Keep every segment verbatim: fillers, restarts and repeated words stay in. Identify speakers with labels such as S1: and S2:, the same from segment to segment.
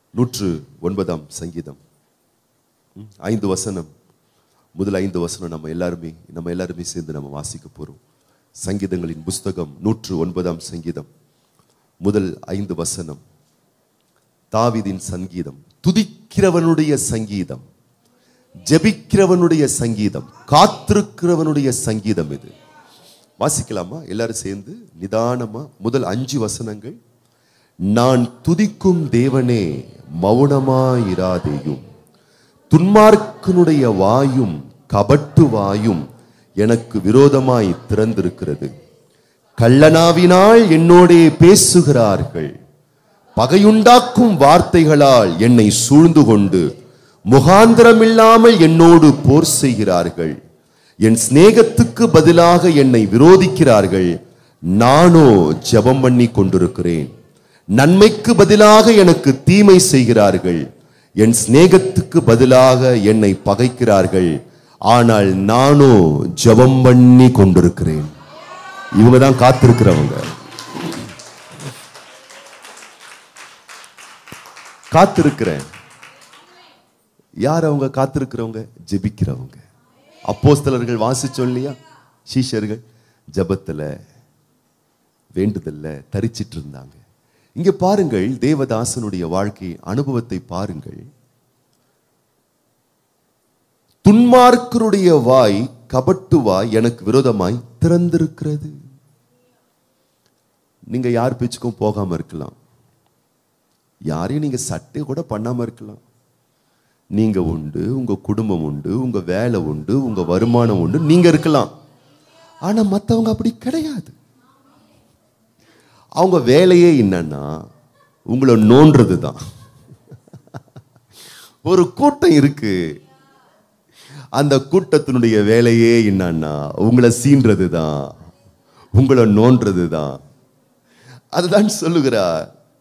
S1: நூற்று ஒன்பதாம் சங்கீதம் ஐந்து வசனம், முதல் ஐந்து வசனம் நம்ம எல்லாருமே நம்ம எல்லாருமே சேர்ந்து நம்ம வாசிக்க போறோம். சங்கீதங்களின் புஸ்தகம் நூற்று ஒன்பதாம் சங்கீதம் முதல் ஐந்து வசனம். தாவீதின் சங்கீதம், துதிக்கிறவனுடைய சங்கீதம், ஜெபிக்கிறவனுடைய சங்கீதம், காத்திருக்கிறவனுடைய சங்கீதம். இது வாசிக்கலாமா எல்லாரும் சேர்ந்து நிதானமா? முதல் அஞ்சு வசனங்கள். நான் துதிக்கும் தேவனே மௌனமாயிராதேயும், துன்மார்க்கனுடைய வாயும் கபட்டு வாயும் எனக்கு விரோதமாய் திறந்திருக்கிறது. கள்ளனாவினால் என்னோடே பேசுகிறார்கள், பகையுண்டாக்கும் வார்த்தைகளால் என்னை சூழ்ந்து கொண்டு முகாந்திரமில்லாமல் என்னோடு போர் செய்கிறார்கள். என் சிநேகத்துக்கு பதிலாக என்னை விரோதிக்கிறார்கள். நானோ ஜெபம் பண்ணி கொண்டிருக்கிறேன். நன்மைக்கு பதிலாக எனக்கு தீமை செய்கிறார்கள். என் சிநேகத்துக்கு பதிலாக என்னை பகைக்கிறார்கள். ஆனால் நானோ ஜெபம் பண்ணி கொண்டிருக்கிறேன். இவங்க தான் காத்திருக்கிறவங்க. காத்திருக்கிறேன். யார் அவங்க காத்திருக்கிறவங்க? ஜெபிக்கிறவங்க. அப்போஸ்தலர்கள் வாசிச்சோம் இல்லையா? சீஷர்கள் ஜெபத்துல வேண்டுதல்ல தரிச்சிட்டு இருந்தாங்க. இங்க பாருங்கள், தேவதாசனுடைய வாழ்க்கை அனுபவத்தை பாருங்கள். துன்மார்க்கருடைய வாய் கபட்டு வாய் எனக்கு விரோதமாய் திறந்திருக்கிறது. நீங்க யார் பேச்சுக்கும் போகாம இருக்கலாம், யாரையும் நீங்க சட்டை கூட பண்ணாம இருக்கலாம். நீங்க உண்டு, உங்க குடும்பம் உண்டு, உங்க வேலை உண்டு, உங்க வருமானம் உண்டு, நீங்க இருக்கலாம். ஆனா மற்றவங்க அப்படி கிடையாது. அவங்க வேலையே என்னன்னா உங்களை நோன்றது தான். ஒரு கூட்டம் இருக்கு, அந்த கூட்டத்தினுடைய வேலையே என்னன்னா உங்களை சீன்றது தான், உங்களை நோன்றது தான். அதுதான் சொல்லுகிறார்,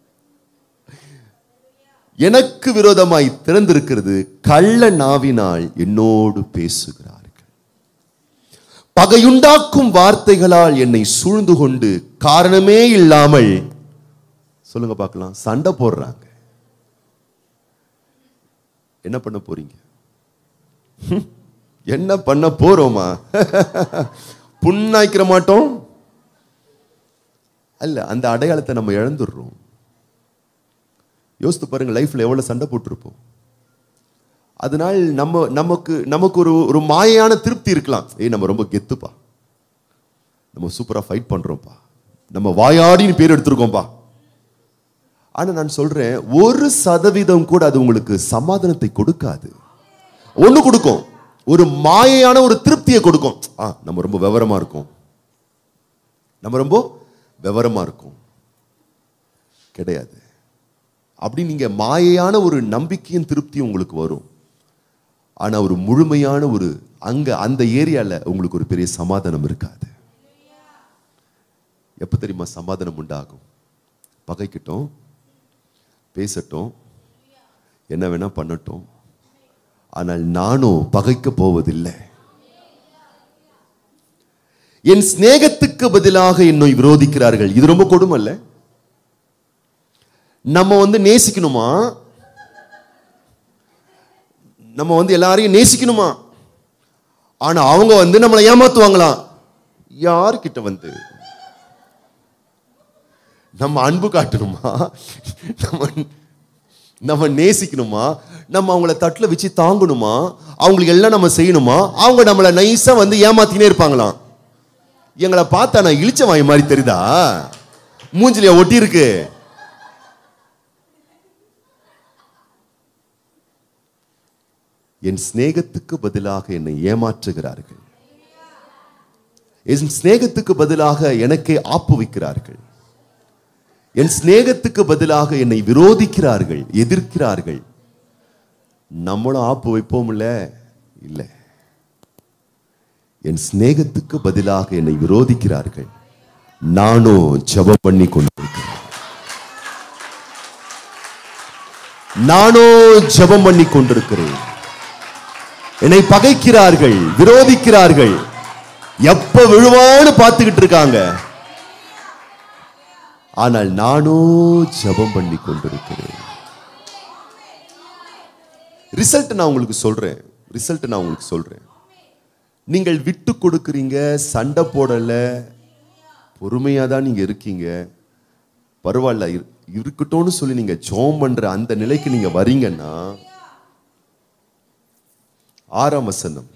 S1: எனக்கு விரோதமாய் திறந்திருக்கிறது, கள்ள நாவினால் என்னோடு பேசுகிறார்கள், பகையுண்டாக்கும் வார்த்தைகளால் என்னை சூழ்ந்து கொண்டு காரணமே இல்லாமல் சொல்லுங்க பார்க்கலாம் சண்டை போடுறாங்க. என்ன பண்ண போறீங்க? என்ன பண்ண போறோமா? புண்ணாய்க்கிற மாட்டோம் அல்ல, அந்த அடையாளத்தை நம்ம இழந்துடுறோம். யோசித்து பாருங்க, லைஃப்ல எவ்வளவு சண்டை போட்டிருப்போம். அதனால் நம்ம நமக்கு நமக்கு ஒரு ஒரு மாயான திருப்தி இருக்கலாம். ஏய், நம்ம ரொம்ப கெத்துப்பா, நம்ம சூப்பரா ஃபைட் பண்றோம்ப்பா, நம்ம வாயாடின்னு பேர் எடுத்திருக்கோம்ப்பா. ஆனா நான் சொல்றேன், ஒரு சதவீதம் கூட அது உங்களுக்கு சமாதானத்தை கொடுக்காது. ஒண்ணு கொடுக்கும், ஒரு மாயான ஒரு திருப்தியை கொடுக்கும். ஆ, நம்ம ரொம்ப விவரமா இருக்கோம், நம்ம ரொம்ப விவரமா இருக்கும். கிடையாது. அப்படி நீங்க மாயான ஒரு நம்பிக்கையின் திருப்தி உங்களுக்கு வரும். ஆனா ஒரு முழுமையான ஒரு அங்க அந்த ஏரியால உங்களுக்கு ஒரு பெரிய சமாதானம் இருக்காது. எப்ப தெரியுமா சமாதானம் உண்டாகும்? பகைக்கிட்டோம், பேசட்டும், என்ன வேணா பண்ணட்டும், ஆனால் நானும் பகைக்க போவதில்லை. என் சிநேகத்துக்கு பதிலாக என்னை விரோதிக்கிறார்கள். இது ரொம்ப கொடுமை இல்ல? நம்ம வந்து நேசிக்கணுமா? நம்ம வந்து எல்லாரையும் நேசிக்கணுமா? ஆனா அவங்க வந்து நம்மளை ஏமாத்துவாங்களாம். யார்கிட்ட வந்து நம்ம அன்பு காட்டணுமா? நம்ம நம்ம நேசிக்கணுமா? நம்ம அவங்கள தட்டுல வச்சு தாங்கணுமா? அவங்களுக்கு எல்லாம் நம்ம செய்யணுமா? அவங்க நம்மளை நைஸா வந்து ஏமாத்தினே இருப்பாங்களாம். எங்களை பார்த்தா நான் இழிச்ச வாய் மாதிரி தெரியுதா? மூஞ்சிலியா ஒட்டி இருக்கு. என் சிநேகத்துக்கு பதிலாக என்னை ஏமாற்றுகிறார்கள். என் சிநேகத்துக்கு பதிலாக எனக்கே ஆப்பு வைக்கிறார்கள். என் சிநேகத்துக்கு பதிலாக என்னை விரோதிக்கிறார்கள், எதிர்க்கிறார்கள். நம்மளும் ஆப்பு வைப்போம் இல்ல? இல்ல. என் சிநேகத்துக்கு பதிலாக என்னை விரோதிக்கிறார்கள். நானோ ஜெபம் பண்ணி கொண்டிருக்கிறேன். நானோ ஜெபம் பண்ணி கொண்டிருக்கிறேன். என்னை பகைக்கிறார்கள், விரோதிக்கிறார்கள், எப்ப விழுவான்னு பார்த்துக்கிட்டு இருக்காங்க. ஆனால் நானோ ஜெபம் பண்ணி கொண்டிருக்கிறேன். ரிசல்ட் நான் உங்களுக்கு சொல்றேன் ரிசல்ட் நான் உங்களுக்கு சொல்றேன் நீங்கள் விட்டு கொடுக்குறீங்க, சண்டை போடல, பொறுமையா தான் நீங்க இருக்கீங்க, பரவாயில்ல இருக்கட்டும்னு சொல்லி நீங்க ஜெபம் பண்ற அந்த நிலைக்கு நீங்க வரீங்கன்னா, ஆறாம் வசனம்,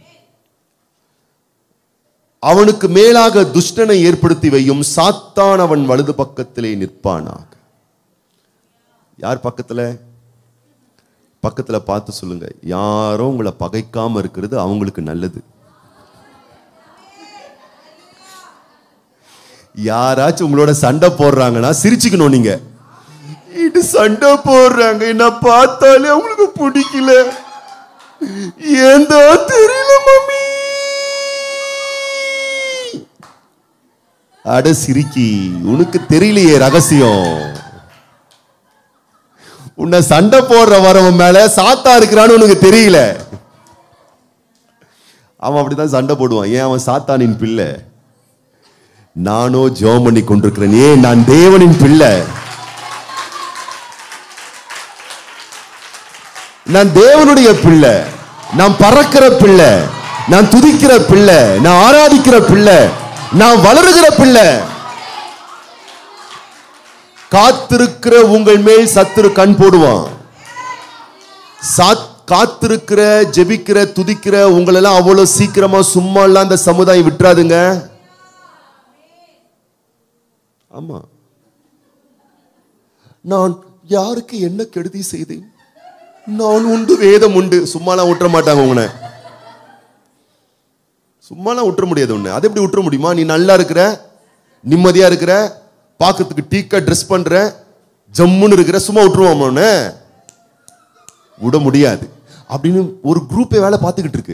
S1: அவனுக்கு மேலாக துஷ்டனை ஏற்படுத்தி வையும், சாத்தான் அவன் வலது பக்கத்திலே நிற்பானாக. யார் பக்கத்துல? பக்கத்துல பார்த்து சொல்லுங்க, யாரோ உங்களை பகைக்காம இருக்கிறது அவங்களுக்கு நல்லது. யாராச்சும் உங்களோட சண்டை போடுறாங்கன்னா சிரிச்சுக்கணும். நீங்க இது சண்டை போடுறாங்க, என்ன பார்த்தாலே அவங்களுக்கு பிடிக்கல, ஏந்தா தெரியல மம்மி, அட சிரிக்கி, உனக்கு தெரியலையே ரகசியம். உன்னை சண்டை போடுற வரவன் மேல சாத்தா இருக்கிறான்னு உனக்கு தெரியல. அவன் அப்படிதான் சண்டை போடுவான். ஏன்? அவன் சாத்தானின் பிள்ளை. நானோ ஜெபம் பண்ணி கொண்டிருக்கிறேன், ஏன்? நான் தேவனின் பிள்ளை, நான் தேவனுடைய பிள்ளை, நான் பறக்கிற பிள்ளை, நான் துதிக்கிற பிள்ளை, நான் ஆராதிக்கிற பிள்ளை, நான் வளருகிற பிள்ளை. காத்திருக்கிற உங்கள் மேல் சத்துரு கண் போடுவான். காத்திருக்கிற, ஜெபிக்கிற, துதிக்கிற உங்களெல்லாம் அவ்வளவு சீக்கிரமா சும்மா எல்லாம் அந்த சமுதாயம் விட்டுறாதுங்க. ஆமா, நான் யாருக்கு என்ன கெடுதி செய்தேன்? நான் உண்டு, வேதம் உண்டு. சும்மாலாம் விட்டுற மாட்டாங்க உன்னை, சும்மாலாம் விட்டுற முடியாது உன்னை. அது எப்படி விட்டுற முடியுமா? நீ நல்லா இருக்கிற, நிம்மதியா இருக்கிற, பார்க்கறதுக்கு டீக்கா ட்ரெஸ் பண்ற, ஜம்முன்னு இருக்கிற, சும்மா விட்டுருவாம உன்னை? விட முடியாது. அப்படின்னு ஒரு குரூப்பே வேலை பார்த்துக்கிட்டு இருக்கு.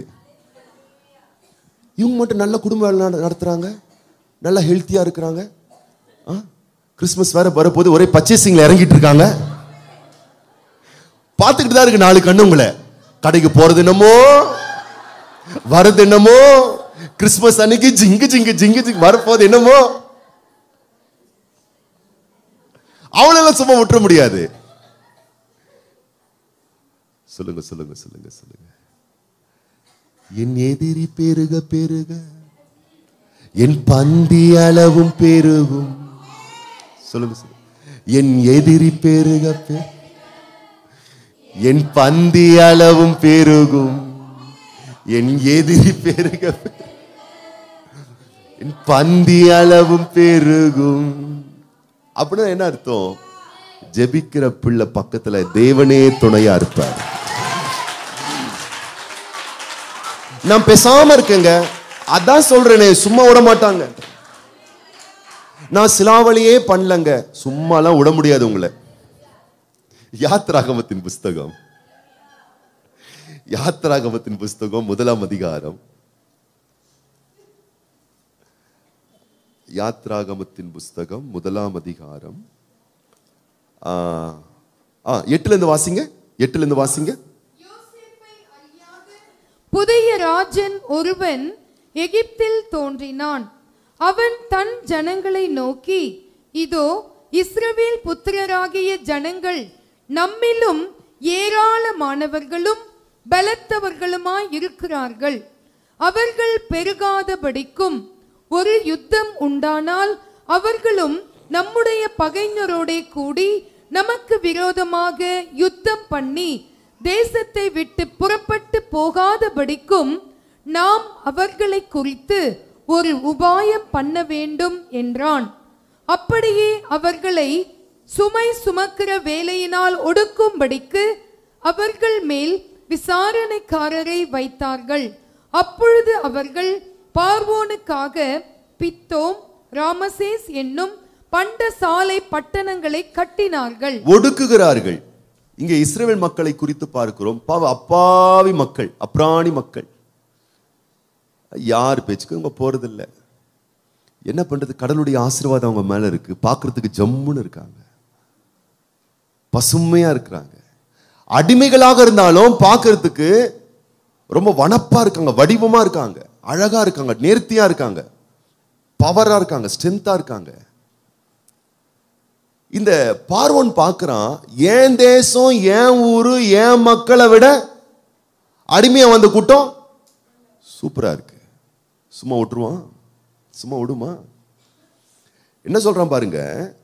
S1: இவங்க மட்டும் நல்ல குடும்ப வேலை நடத்துறாங்க, நல்லா ஹெல்த்தியா இருக்கிறாங்க. கிறிஸ்துமஸ் வேற வரப்போது, ஒரே பர்ச்சேசிங்ல இறங்கிட்டு இருக்காங்க. பார்த்துக்கிட்டு தான் இருக்கு நாலு கண்ணு உங்களை. கடைக்கு போறது என்னமோ, வரது என்னமோ, கிறிஸ்துமஸ் அன்னைக்கு ஜிங்கு ஜிங்கு ஜிங்கு ஜிங்கு வரப்போது என்னமோ. அவளெல்லாம் சும்மா விட்டுற முடியாது. சொல்லுங்க சொல்லுங்க சொல்லுங்க சொல்லுங்க. என் எதிரி பெருக பெருக என் பந்தி அளவும் பெருகும். சொல்லுங்க சொல்லுங்க. என் எதிரி பெருக பெருக என் பந்தி அளவும் பெருகும். என் எதிரி பெருக என் பந்தி அளவும் பெருகும். அப்படின்னா என்ன அர்த்தம்? ஜெபிக்கிற பிள்ளை பக்கத்துல தேவனே துணையா இருப்பார். நான் பேசாம இருக்கேங்க, அதான் சொல்றேனே, சும்மா விட மாட்டாங்க. நான் சிலாவளியே பண்ணலங்க, சும்மாலாம் விட முடியாது உங்களை. யாத்ராகமத்தின் புஸ்தகம், யாத்ராகமத்தின் புஸ்தகம் முதலாம் அதிகாரம், யாத்ராகமத்தின் புஸ்தகம் முதலாம் அதிகாரம் எட்டுல இருந்து வாசிங்க, எட்டுல இருந்து வாசிங்க.
S2: புதிய ராஜன் ஒருவன் எகிப்தில் தோன்றினான். அவன் தன் ஜனங்களை நோக்கி, இதோ இஸ்ரவேல் புத்திரராகிய ஜனங்கள் நம்மிலும் ஏராளமானவர்களும் பலத்தவர்களுமாய் இருக்கிறார்கள். அவர்கள் பெருகாதபடிக்கும் ஒரு யுத்தம் உண்டானால் அவர்களும் நம்முடைய பகைஞரோடே கூடி நமக்கு விரோதமாக யுத்தம் பண்ணி தேசத்தை விட்டு புறப்பட்டு போகாதபடிக்கும் நாம் அவர்களை குறித்து ஒரு உபாயம் பண்ண வேண்டும் என்றான். அப்படியே அவர்களை சுமை சுமக்கிற வேலையினால் ஒடுக்கும்படிக்கு அவர்கள் மேல் விசாரணைக்காரரை வைத்தார்கள். அப்பொழுது அவர்கள் பார்வோனுக்காக பித்தோம், ராமசேஸ் என்னும் பண்டசாலை பட்டணங்களை கட்டினார்கள்.
S1: ஒடுக்குகிறார்கள். இங்க இஸ்ரவேல் மக்களை குறித்து பார்க்கிறோம். பாவ அப்பாவி மக்கள், அப்ராணி மக்கள், யார் பேச்சுக்கு அவங்க போறதில்ல. என்ன பண்றது? கடலுடைய ஆசீர்வாதம் அவங்க மேல இருக்கு. பார்க்கறதுக்கு ஜம்முன்னு இருக்காங்க, பசுமையா இருக்கிறாங்க. அடிமைகளாக இருந்தாலும் பார்க்கறதுக்கு ரொம்ப வனப்பா இருக்காங்க, வடிவமா இருக்காங்க, அழகா இருக்காங்க, நேர்த்தியா இருக்காங்க, பவரா இருக்காங்க, ஸ்ட்ரென்த்தா இருக்காங்க. இந்த பார்வோன் பார்க்கிறான், என் தேசம், என் ஊரு, என் மக்களை விட அடிமையா வந்த கூட்டம் சூப்பரா இருக்கு. சும்மா விட்டுருவான்? சும்மா விடுமா? என்ன சொல்றான் பாருங்க,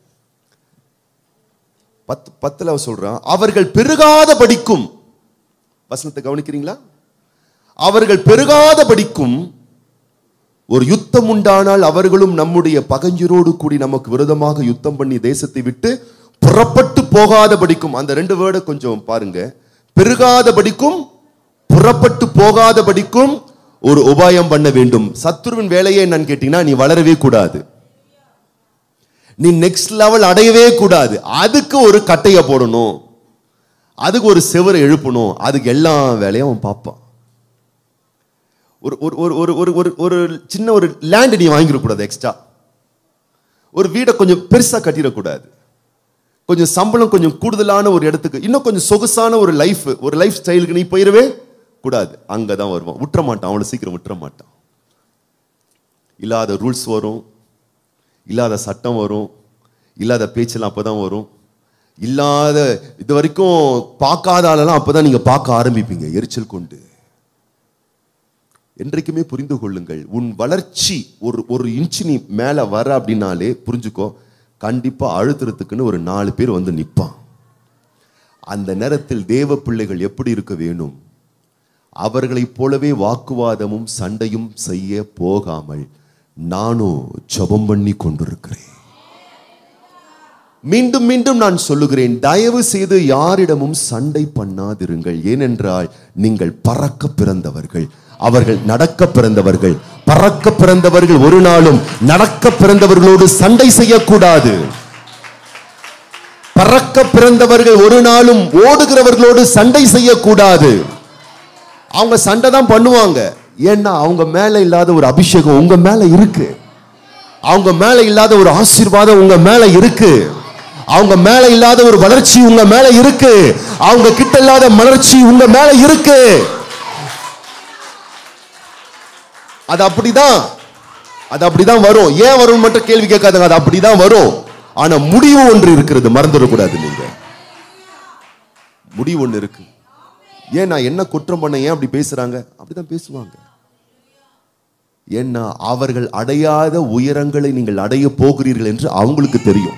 S1: பத்து பத்துல சொல்றான், அவர்கள் பெருகாத படிக்கும். வசனத்தை கவனிக்கிறீங்களா? அவர்கள் பெருகாத படிக்கும் ஒரு யுத்தம் உண்டானால் அவர்களும் நம்முடைய பகைஞரோடு கூடி நமக்கு விரோதமாக யுத்தம் பண்ணி தேசத்தை விட்டு புறப்பட்டு போகாத படிக்கும். அந்த ரெண்டு வேர்டை கொஞ்சம் பாருங்க. பெருகாத படிக்கும், புறப்பட்டு போகாத படிக்கும் ஒரு உபாயம் பண்ண வேண்டும். சத்துருவின் வேலையே என்னன்னு கேட்டீங்கன்னா, நீ வளரவே கூடாது, நீ நெக்ஸ்ட் லெவல் அடையவே கூடாது. அதுக்கு ஒரு கட்டைய போடணும், அதுக்கு ஒரு செவரை எழுப்பணும், அதுக்கு எல்லா வேலையும் அவன் பார்ப்பான். ஒரு ஒரு ஒரு ஒரு ஒரு ஒரு சின்ன ஒரு லேண்ட் நீ வாங்கிடக்கூடாது, எக்ஸ்ட்ரா ஒரு வீடை கொஞ்சம் பெருசா கட்டிடக்கூடாது, கொஞ்சம் சம்பளம் கொஞ்சம் கூடுதலான ஒரு இடத்துக்கு, இன்னும் கொஞ்சம் சொகுசான ஒரு லைஃப் ஒரு லைஃப் ஸ்டைலுக்கு நீ போயிடவே கூடாது. அங்கதான் வருவான். விட்டுற மாட்டான், அவனை சீக்கிரம் விட்டுற மாட்டான். இல்லாத ரூல்ஸ் வரும், இல்லாத சட்டம் வரும், இல்லாத பேச்செல்லாம் அப்பதான் வரும், இல்லாத இது வரைக்கும் பார்க்காத ஆளெல்லாம் அப்பதான் நீங்க பார்க்க ஆரம்பிப்பீங்க எரிச்சல் கொண்டு. என்றைக்குமே புரிந்து கொள்ளுங்கள், உன் வளர்ச்சி ஒரு ஒரு இன்ச்சு நீ மேல வர அப்படின்னாலே புரிஞ்சுக்கோ, கண்டிப்பா அழுத்துறதுக்குன்னு ஒரு நாலு பேர் வந்து நிற்பான். அந்த நேரத்தில் தேவ பிள்ளைகள் எப்படி இருக்க வேணும்? அவர்களைப் போலவே வாக்குவாதமும் சண்டையும் செய்ய போகாமல் நானும் ஜெபம் பண்ணி கொண்டிருக்கிறேன். மீண்டும் மீண்டும் நான் சொல்லுகிறேன், தயவு செய்து யாரிடமும் சண்டை பண்ணாதிருங்கள். ஏனென்றால் நீங்கள் பறக்க பிறந்தவர்கள், அவர்கள் நடக்க பிறந்தவர்கள். பறக்க பிறந்தவர்கள் ஒரு நாளும் நடக்க பிறந்தவர்களோடு சண்டை செய்யக்கூடாது. பறக்க பிறந்தவர்கள் ஒரு நாளும் ஓடுகிறவர்களோடு சண்டை செய்யக்கூடாது. அவங்க சண்டை தான் பண்ணுவாங்க, ஏன்னா அவங்க மேல இல்லாத ஒரு அபிஷேகம் உங்க மேல இருக்கு, அவங்க மேல இல்லாத ஒரு ஆசீர்வாதம் உங்க மேல இருக்கு, அவங்க மேல இல்லாத ஒரு வளர்ச்சி உங்க மேல இருக்கு, அவங்க கிட்ட இல்லாத மலர்ச்சி உங்க மேல இருக்கு. அது அப்படிதான் அது அப்படிதான் வரும். ஏன் வரும் மட்டும் கேள்வி கேட்காதுங்க, அது அப்படிதான் வரும். ஆனா முடிவு ஒன்று இருக்கிறது, மறந்துடக்கூடாது. நீங்க முடிவு ஒன்று இருக்கு. ஏன் நான் என்ன குற்றம் பண்ண, ஏன் அப்படி பேசுறாங்க? அப்படிதான் பேசுவாங்க. ஏன்னா அவர்கள் அடையாத உயரங்களை நீங்கள் அடைய போகிறீர்கள் என்று அவங்களுக்கு தெரியும்.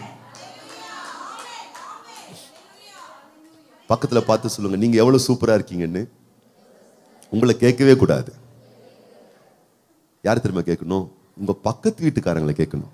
S1: பக்கத்துல பார்த்து சொல்லுங்க, நீங்க எவ்வளவு சூப்பரா இருக்கீங்கன்னு. உங்களை கேட்கவே கூடாது. யார் திரும்ப கேட்கணும்? உங்க பக்கத்து வீட்டுக்காரங்களை கேட்கணும்.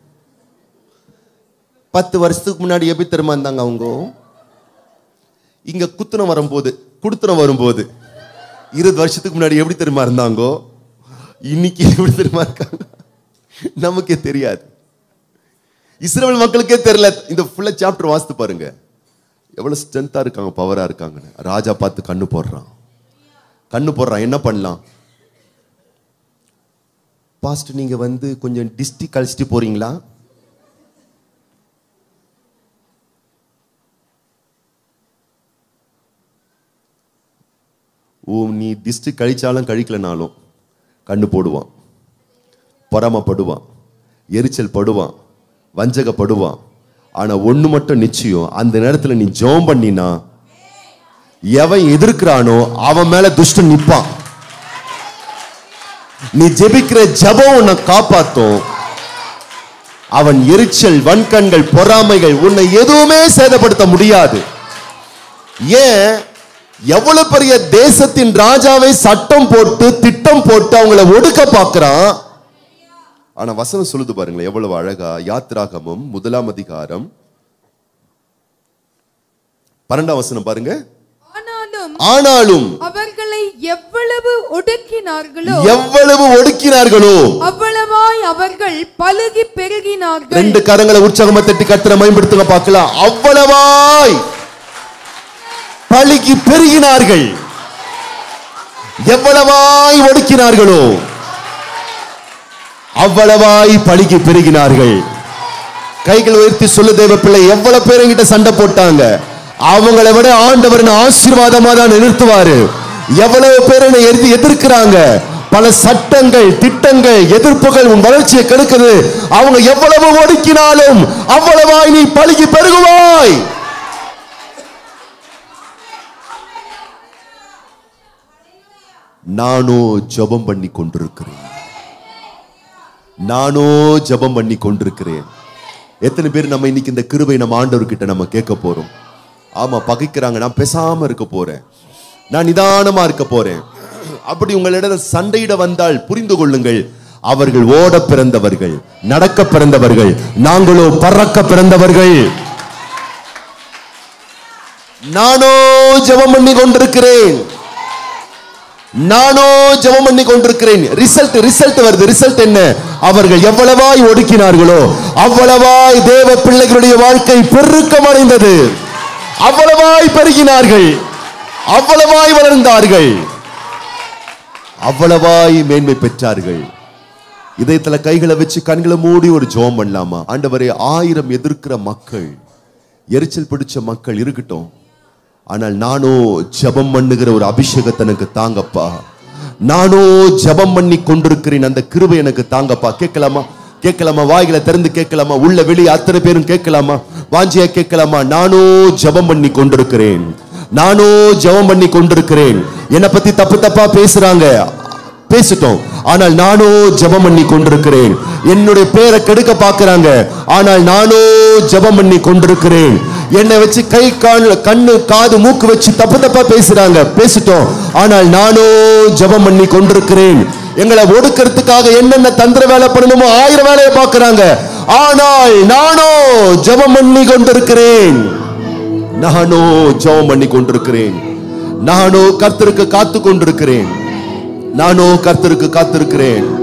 S1: பத்து வருஷத்துக்கு முன்னாடி எப்படி தெரியுமா இருந்தாங்க அவங்க? இங்க குத்துனம் வரும்போது, குடுத்தனம் வரும்போது இருபது வருஷத்துக்கு முன்னாடி எப்படி தெரியுமா இருந்தாங்கோ, இன்னைக்கு எப்படி தெரியுமா இருக்காங்க நமக்கே தெரியாது. இஸ்ரவேல் மக்களுக்கே தெரியல. இந்த ஃபுல்லா சாப்டர் வாசித்து பாருங்க, எவ்வளவு ஸ்ட்ரென்த்தா இருக்காங்க, பவரா இருக்காங்க. ராஜா பார்த்து கண்ணு போடுறான், கண்ணு போடுறான். என்ன பண்ணலாம்? பாஸ்ட் நீங்க வந்து கொஞ்சம் டிஸ்டி கழிச்சிட்டு போறீங்களா? ஓ, நீ டிஸ்டி கழிச்சாலும் கழிக்கலனாலும் கண்ணு போடுவான், பொறாமப்படுவான், எரிச்சல் படுவான், வஞ்சகப்படுவான். ஆனா ஒண்ணு மட்டும் நிச்சயம், அந்த நேரத்துல நீ ஜெபம் பண்ணினா எவன் எதிர்க்கிறானோ அவன் மேல துஷ்டன் நிப்பான். நீ ஜெபிக்கிற ஜெபம் உன்னை காப்பாத்தும். அவன் எரிச்சல், வன்கண்கள், பொறாமைகள் உன்னை எதுவுமே சேதப்படுத்த முடியாது. ஏன்? எவ்வளவு பெரிய தேசத்தின் ராஜாவை சட்டம் போட்டு திட்டம் போட்டு அவங்களை ஒடுக்க பார்க்கிறான். ஆனா வசனம் சொல்லுது பாருங்களேன், எவ்வளவு அழகா. யாத்திராகமம் முதலாம் அதிகாரம் பன்னெண்டாம் வசனம் பாருங்க. ஆனாலும்
S2: அவர்களை எவ்வளவு ஒடுக்கினார்களோ
S1: எவ்வளவு ஒடுக்கினார்களோ
S2: அவ்வளவாய் அவர்கள் பலுகி பெருகினார்கள்.
S1: ரெண்டு கரங்களை உற்சாகமா தட்டி கர்த்தரை மகிமைப்படுத்துங்க பார்க்கலாம். அவ்வளவாய் பலுகி பெருகினார்கள். எவ்வளவாய் ஒடுக்கினார்களோ அவ்வளவாய் பலுகி பெருகினார்கள். கைகள் உயர்த்தி சொல்லு தேவ பிள்ளை, எவ்வளவு பேர் என்கிட்ட சண்டை போட்டாங்க, அவங்களை விட ஆண்டவர் ஆசீர்வாதமா தான் நிறுத்துவாரு. எவ்வளவு பேர் என்னை எதிர்க்கிறாங்க, பல சட்டங்கள், திட்டங்கள், எதிர்ப்புகள் உன் வளர்ச்சியை கெடுக்குது, அவங்க எவ்வளவு ஒடுக்கினாலும் அவ்வளவாய் நீ பலுகி பெருகுவாய். நானோ ஜெபம் பண்ணி கொண்டிருக்கிறேன். நானோ ஜெபம் பண்ணி கொண்டிருக்கிறேன். எத்தனை பேர் நம்ம இன்னைக்கு இந்த கிருபை நம்ம ஆண்டவர்கிட்ட நம்ம கேட்க போறோம்? ஆமா, பகைக்கிறாங்க, நான் பேசாம இருக்க போறேன், நான் நிதானமா இருக்க போறேன். அப்படி உங்களிடம் சண்டையிட வந்தால் புரிந்து கொள்ளுங்கள், அவர்கள் ஓட பிறந்தவர்கள், நடக்க பிறந்தவர்கள், நாங்களோ பறக்க பிறந்தவர்கள். நானோ ஜெபம் பண்ணி கொண்டிருக்கிறேன், நானோ ஜெபம் பண்ணி கொண்டிருக்கிறேன். ரிசல்ட் ரிசல்ட் வருது. ரிசல்ட் என்ன? அவர்கள் எவ்வளவாய் ஒடுக்கினார்களோ அவ்வளவாய் தேவ பிள்ளைகளுடைய வாழ்க்கை பெருக்கமடைந்தது. அவ்வளவாய் பெருகினார்கள், அவ்வளவாய் வளர்ந்தார்கள், அவ்வளவாய் மேன்மை பெற்றார்கள். இதயத்துல கைகளை வச்சு கண்களை மூடி ஒரு ஜெபம் பண்ணலாமா? ஆண்டவரே, ஆயிரம் எதிர்க்கிற மக்கள், எரிச்சல் பிடிச்ச மக்கள் இருக்கட்டும், ஆனால் நானோ ஜெபம் பண்ணுகிற ஒரு அபிஷேகத்தை எனக்கு தாங்கப்பா. நானோ ஜெபம் பண்ணி கொண்டிருக்கிறேன், அந்த கிருபை எனக்கு தாங்கப்பா. கேட்கலாமா? கேட்கலாமா? வாய்களை திறந்து கேட்கலாமா? உள்ள வெளியே அத்தனை பேரும் கேட்கலாமா? வாஞ்சியா கேட்கலாமா? நானோ ஜெபம் பண்ணி கொண்டிருக்கிறேன், நானோ ஜெபம் பண்ணி கொண்டிருக்கிறேன். என்னை பத்தி தப்பு தப்பா பேசுறாங்க, பேசிட்டோம், ஆனால் நானோ ஜெபம் பண்ணி கொண்டிருக்கிறேன். என்னுடைய பேரை கெடுக்க பார்க்கிறாங்க, ஆனால் நானோ ஜெபம் பண்ணி கொண்டிருக்கிறேன். என்னை வச்சு கை கால் கண்ணு காது மூக்கு வச்சு தப்பு தப்பா பேசுறாங்க, பேசிட்டோம், ஆனால் நானோ ஜெபம் பண்ணி கொண்டிருக்கிறேன். எங்களை ஒடுக்கிறதுக்காக என்னென்ன தந்திர வேலை பண்ணணுமோ ஆயிரம் வேலையை பார்க்கிறாங்க, ஆனால் நானோ ஜெபம் பண்ணி கொண்டிருக்கிறேன். நானோ ஜெபம் பண்ணி கொண்டிருக்கிறேன். நானோ கர்த்தருக்கு காத்து கொண்டிருக்கிறேன். நானோ கர்த்தருக்கு காத்திருக்கிறேன்.